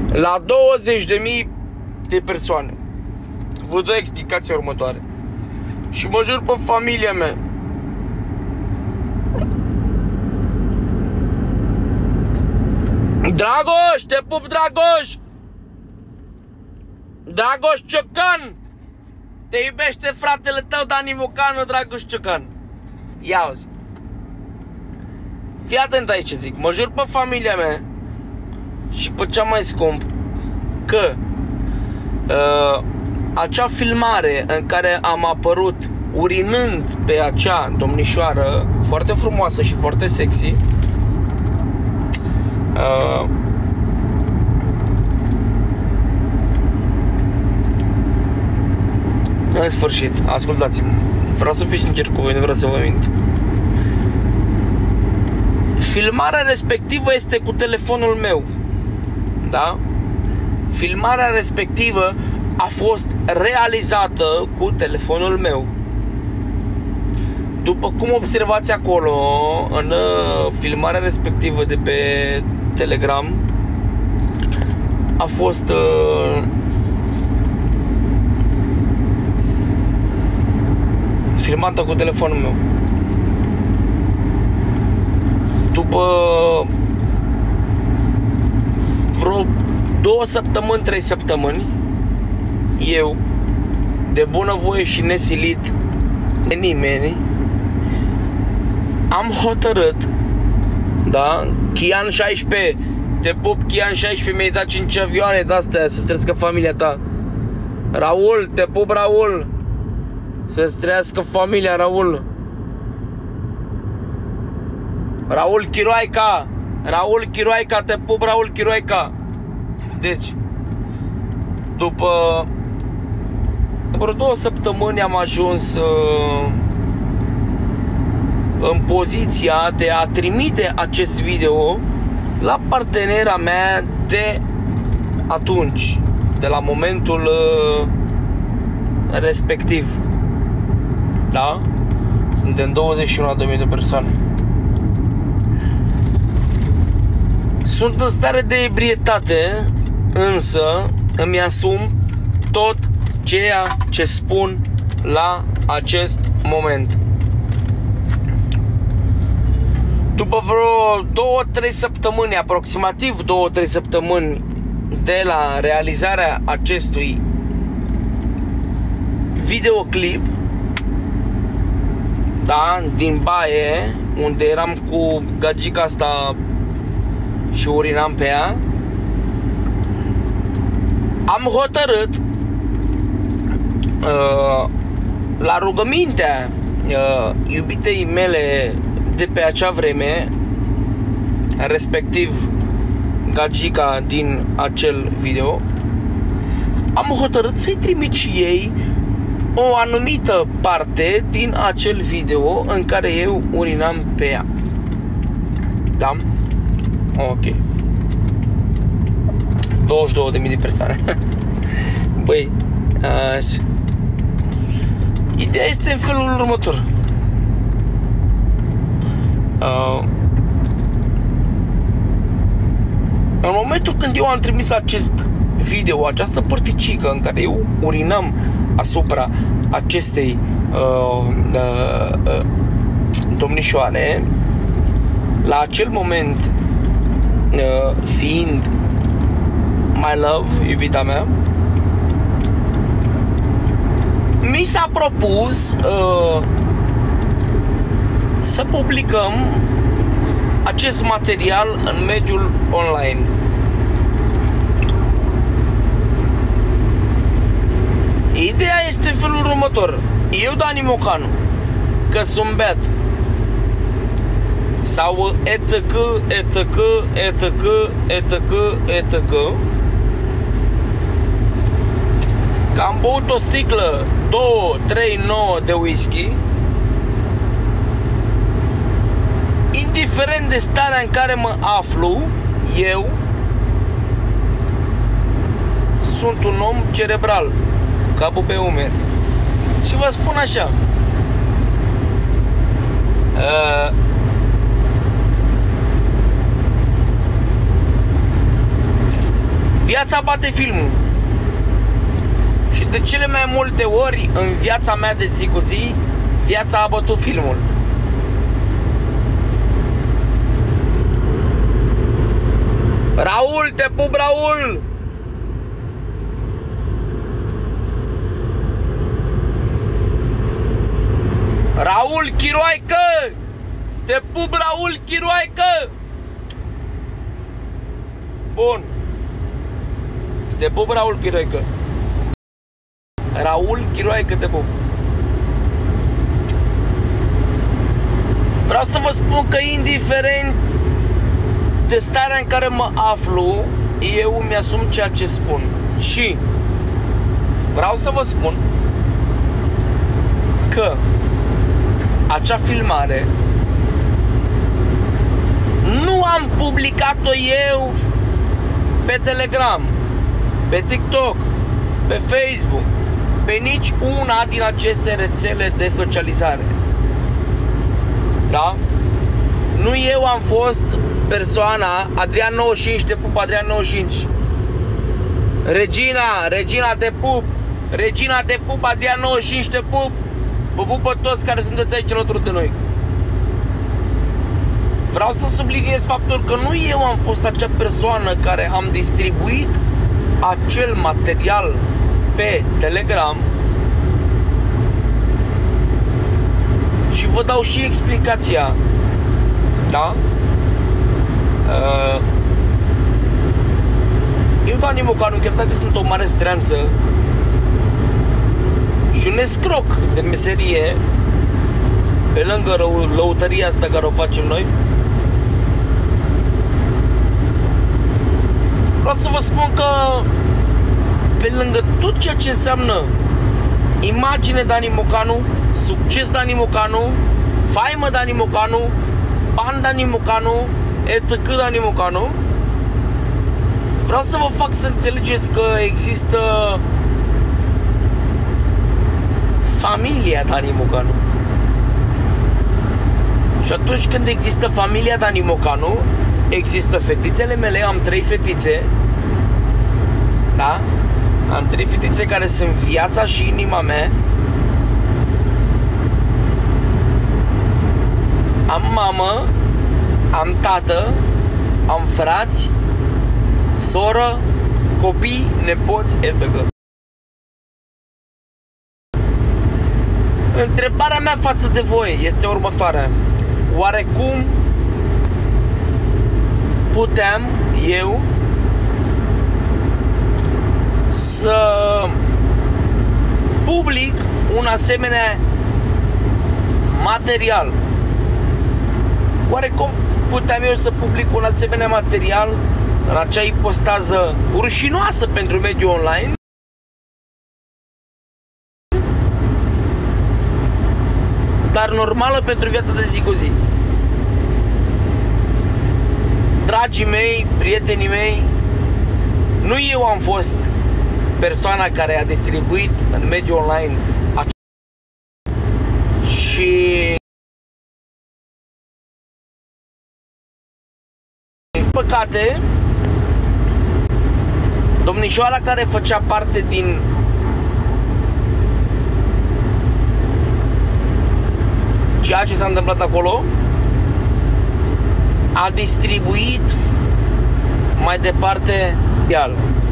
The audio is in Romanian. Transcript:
la 20.000 de persoane. Vă dau explicația următoare. Și mă jur pe familia mea. Dragoș, te pup, Dragoș! Dragoș Ciocan! Te iubește fratele tău, Dani Vocanu, Dragoș Ciocan. Ia auzi. Fii atent aici ce zic. Mă jur pe familia mea și pe cea mai scump că acea filmare în care am apărut urinând pe acea domnișoară foarte frumoasă și foarte sexy, în sfârșit, ascultați-mă, vreau să fiu sincer cu voi, nu vreau să vă mint. Filmarea respectivă este cu telefonul meu, da? Filmarea respectivă a fost realizată cu telefonul meu. După cum observați acolo, în filmarea respectivă de pe Telegram, a fost filmată cu telefonul meu. După vreo 2 săptămâni, 3 săptămâni, eu, de bunăvoie și nesilit de nimeni, am hotărât, da, Chian 16, te pup, Chian 16, mi-ai dat 5 avioane de-astea să-ți trăiască familia ta. Raul, te pup, Raul, să-ți trăiască familia, Raul. Raul Chiroaica, Raul Chiroaica, te pup, Raul Chiroaica. Deci, după vreo 2 săptămâni am ajuns în poziția de a trimite acest video la partenera mea de atunci, de la momentul respectiv. Da? Suntem 21.000 de persoane. Sunt în stare de ebrietate, însă îmi asum tot ceea ce spun la acest moment. După vreo 2-3 săptămâni, aproximativ 2-3 săptămâni de la realizarea acestui videoclip, da, din baie, unde eram cu gagica asta și urinam pe ea, am hotărât, la rugămintea iubitei mele de pe acea vreme, respectiv gagica din acel video, am hotărât să-i trimit și ei o anumită parte din acel video în care eu urinam pe ea. Da? Ok. 22.000 de persoane. Băi, așa. Ideea este în felul următor. În momentul când eu am trimis acest video, această părticică în care eu urinam asupra acestei domnișoare, la acel moment, fiind my love, iubita mea, mi s-a propus să publicăm acest material în mediul online. Ideea este în felul următor. Eu, Dani Vocanu, că sunt beat, sau etc, că am băut o sticlă 2, 3, 9 de whisky, indiferent de starea în care mă aflu, eu sunt un om cerebral, cu capul pe umeri. Și vă spun așa, Viața bate filmul. Și de cele mai multe ori în viața mea de zi cu zi, viața a bătut filmul. Raul, te pup, Raul! Raul Chiroaică! Te pup, Raul Chiroaică! Bun. Te pup, Raul Chiroaică. Raul Chiroaică, te pup. Vreau să vă spun că indiferent de starea în care mă aflu, eu mi-asum ceea ce spun. Și vreau să vă spun că acea filmare nu am publicat-o eu pe Telegram, pe TikTok, pe Facebook, pe nici una din aceste rețele de socializare. Da? Nu eu am fost persoana Adrian 95, te pup, Adrian 95. Regina, te pup. Regina, te pup, Adrian 95, te pup. Vă pup pe toți care sunteți aici alături de noi. Vreau să subliniez faptul că nu eu am fost acea persoană care am distribuit acel material pe Telegram. Și vă dau și explicația. Da? Eu, Dani Mocanu, chiar dacă sunt o mare streanță și un escroc de meserie, pe lângă lăutăria asta care o facem noi, vreau să vă spun că pe lângă tot ceea ce înseamnă imagine Dani Mocanu, succes Dani Mocanu, faimă Dani Mocanu, bani Dani Mocanu, etc. Dani Mocanu, vreau să vă fac să înțelegeți că există familia Dani Mocanu. Și atunci când există familia Dani Mocanu, există fetițele mele, am 3 fetițe. Da? Am 3 fetițe care sunt viața și inima mea. Am mamă, am tată, am frați, soră, copii, nepoți, etc. Întrebarea mea față de voi este următoarea. Oare cum puteam eu să public un asemenea material? Oare cum puteam eu să public un asemenea material în acea ipostază rușinoasă pentru mediul online, dar normală pentru viața de zi cu zi? Dragii mei, prietenii mei, nu eu am fost persoana care a distribuit în mediul online și din păcate domnișoara care făcea parte din ceea ce s-a întâmplat acolo a distribuit mai departe iar.